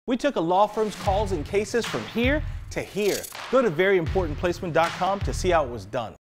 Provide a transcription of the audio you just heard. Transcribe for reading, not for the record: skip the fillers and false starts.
We took a law firm's calls and cases from here to here. Go to veryimportantplacement.com to see how it was done.